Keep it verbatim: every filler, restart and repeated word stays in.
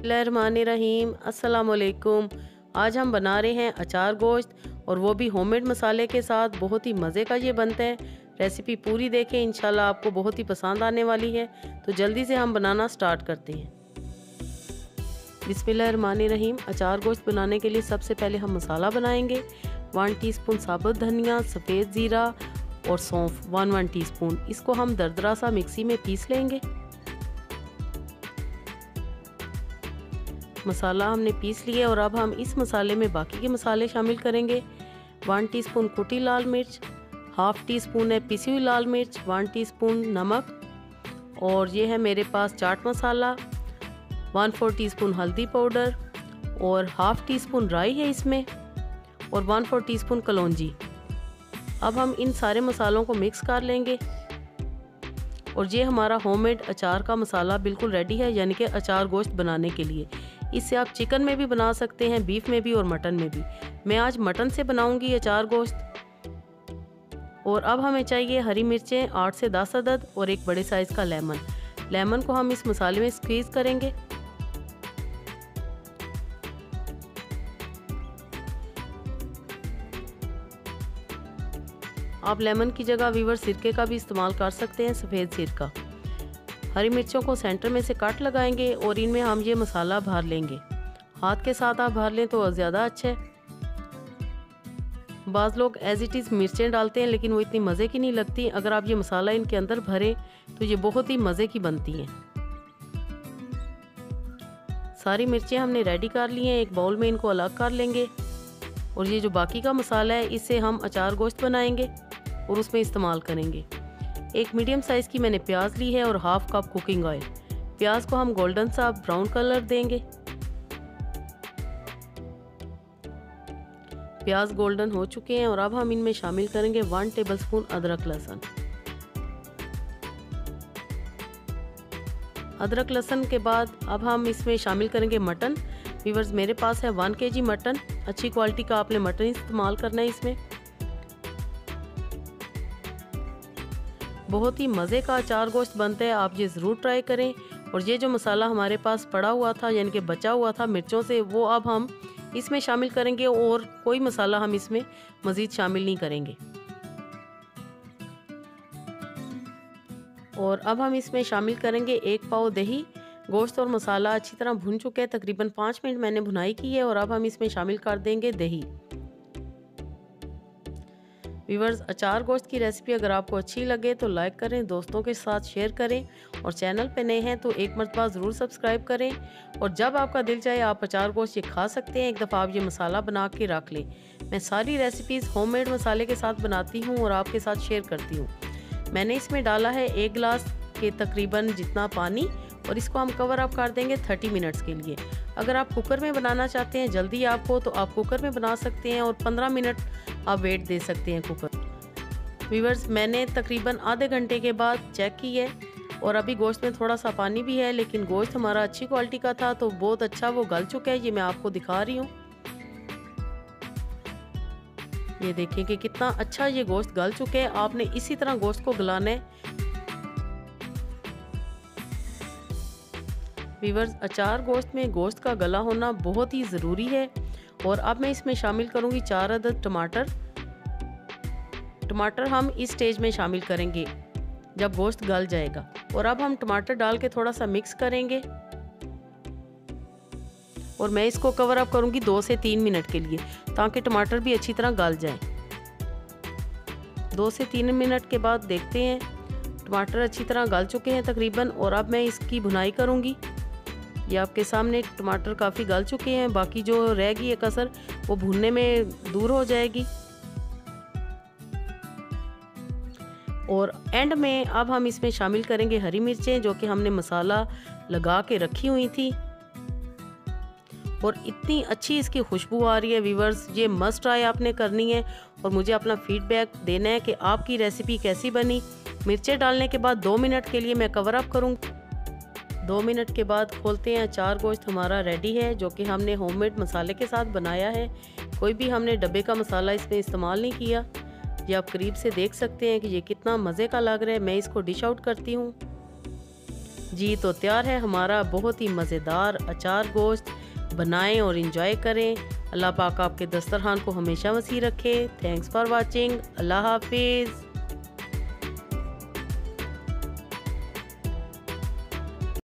बिस्मिल्लाहिर्रहमानिर्रहीम अस्सलामुअलैकुम। आज हम बना रहे हैं अचार गोश्त और वो भी होममेड मसाले के साथ। बहुत ही मज़े का ये बनता है। रेसिपी पूरी देखें, इंशाल्लाह आपको बहुत ही पसंद आने वाली है। तो जल्दी से हम बनाना स्टार्ट करते हैं। बिस्मिल्लाहिर्रहमानिर्रहीम। अचार गोश्त बनाने के लिए सबसे पहले हम मसाला बनाएंगे। वन टीस्पून साबुत धनिया, सफ़ेद ज़ीरा और सौंफ वन वन टीस्पून। इसको हम दरदरा सा मिक्सी में पीस लेंगे। मसाला हमने पीस लिया और अब हम इस मसाले में बाकी के मसाले शामिल करेंगे। वन टीस्पून कुटी लाल मिर्च, हाफ़ टी स्पून है पिसी हुई लाल मिर्च, वन टीस्पून नमक और ये है मेरे पास chaat masala, one four teaspoon हल्दी पाउडर और हाफ़ टी स्पून राई है इसमें और वन फोर टीस्पून कलौंजी। अब हम इन सारे मसालों को मिक्स कर लेंगे और ये हमारा होममेड अचार का मसाला बिल्कुल रेडी है, यानी कि अचार गोश्त बनाने के लिए। इससे आप चिकन में भी बना सकते हैं, बीफ में भी और मटन में भी। मैं आज मटन से बनाऊंगी अचार गोश्त। और अब हमें चाहिए हरी मिर्चें आठ से दस अदद और एक बड़े साइज़ का लेमन। लेमन को हम इस मसाले में स्क्वीज़ करेंगे। आप लेमन की जगह वीवर सिरके का भी इस्तेमाल कर सकते हैं, सफ़ेद सिरका। हरी मिर्चों को सेंटर में से कट लगाएंगे और इनमें हम ये मसाला भर लेंगे। हाथ के साथ आप भर लें तो ज़्यादा अच्छा है। बाज़ लोग एज इट इज़ मिर्चें डालते हैं, लेकिन वो इतनी मज़े की नहीं लगती। अगर आप ये मसाला इनके अंदर भरें तो ये बहुत ही मज़े की बनती हैं। सारी मिर्चें हमने रेडी कर ली हैं। एक बाउल में इनको अलग कर लेंगे और ये जो बाकी का मसाला है इससे हम अचार गोश्त बनाएंगे और उसमें इस्तेमाल करेंगे। एक मीडियम साइज़ की मैंने प्याज ली है और हाफ कप कुकिंग ऑयल। प्याज को हम गोल्डन सा ब्राउन कलर देंगे। प्याज गोल्डन हो चुके हैं और अब हम इनमें शामिल करेंगे वन टेबलस्पून अदरक लहसुन। अदरक लहसुन के बाद अब हम इसमें शामिल करेंगे मटन। व्यूअर्स, मेरे पास है वन के जी मटन। अच्छी क्वालिटी का आपने मटन इस्तेमाल करना है इसमें। बहुत ही मज़े का अचार गोश्त बनता है, आप ये ज़रूर ट्राई करें। और ये जो मसाला हमारे पास पड़ा हुआ था, यानी कि बचा हुआ था मिर्चों से, वो अब हम इसमें शामिल करेंगे और कोई मसाला हम इसमें मज़ीद शामिल नहीं करेंगे। और अब हम इसमें शामिल करेंगे एक पाव दही। गोश्त और मसाला अच्छी तरह भुन चुके हैं, तकरीबन पाँच मिनट मैंने भुनाई की है और अब हम इसमें शामिल कर देंगे दही। व्यूअर्स, अचार गोश्त की रेसिपी अगर आपको अच्छी लगे तो लाइक करें, दोस्तों के साथ शेयर करें और चैनल पे नए हैं तो एक मरतबा ज़रूर सब्सक्राइब करें। और जब आपका दिल चाहे आप अचार गोश्त ये खा सकते हैं। एक दफ़ा आप ये मसाला बना के रख लें। मैं सारी रेसिपीज़ होममेड मसाले के साथ बनाती हूँ और आपके साथ शेयर करती हूँ। मैंने इसमें डाला है एक गिलास के तकरीबन जितना पानी और इसको हम कवर अप कर देंगे थर्टी मिनट्स के लिए। अगर आप कुकर में बनाना चाहते हैं, जल्दी आपको, तो आप कुकर में बना सकते हैं और पंद्रह मिनट आप वेट दे सकते हैं कुकर। व्यूअर्स, मैंने तकरीबन आधे घंटे के बाद चेक की है और अभी गोश्त में थोड़ा सा पानी भी है, लेकिन गोश्त हमारा अच्छी क्वालिटी का था तो बहुत अच्छा वो गल चुका है। ये मैं आपको दिखा रही हूँ। ये देखें कि कितना अच्छा ये गोश्त गल चुके हैं। आपने इसी तरह गोश्त को गलाना है। व्यूअर्स, अचार गोश्त में गोश्त का गला होना बहुत ही ज़रूरी है। और अब मैं इसमें शामिल करूंगी चार अदद टमाटर। टमाटर हम इस स्टेज में शामिल करेंगे जब गोश्त गल जाएगा। और अब हम टमाटर डाल के थोड़ा सा मिक्स करेंगे और मैं इसको कवर अप करूंगी दो से तीन मिनट के लिए, ताकि टमाटर भी अच्छी तरह गल जाए। दो से तीन मिनट के बाद देखते हैं टमाटर अच्छी तरह गल चुके हैं तकरीबन। और अब मैं इसकी भुनाई करूंगी। ये आपके सामने टमाटर काफ़ी गल चुके हैं, बाकी जो रह गई है कसर वो भूनने में दूर हो जाएगी। और एंड में अब हम इसमें शामिल करेंगे हरी मिर्चें, जो कि हमने मसाला लगा के रखी हुई थी। और इतनी अच्छी इसकी खुशबू आ रही है। व्यूअर्स, ये मस्ट ट्राई आपने करनी है और मुझे अपना फीडबैक देना है कि आपकी रेसिपी कैसी बनी। मिर्चें डालने के बाद दो मिनट के लिए मैं कवर अप करूँगी। दो मिनट के बाद खोलते हैं। अचार गोश्त हमारा रेडी है, जो कि हमने होममेड मसाले के साथ बनाया है। कोई भी हमने डब्बे का मसाला इसमें इस्तेमाल नहीं किया। ये आप करीब से देख सकते हैं कि ये कितना मज़े का लग रहा है। मैं इसको डिश आउट करती हूँ। जी तो तैयार है हमारा बहुत ही मज़ेदार अचार गोश्त। बनाएं और इंजॉय करें। अल्लाह पाक आपके दस्तरखान को हमेशा वसी रखे। Thanks for watching. अल्लाह हाफिज़।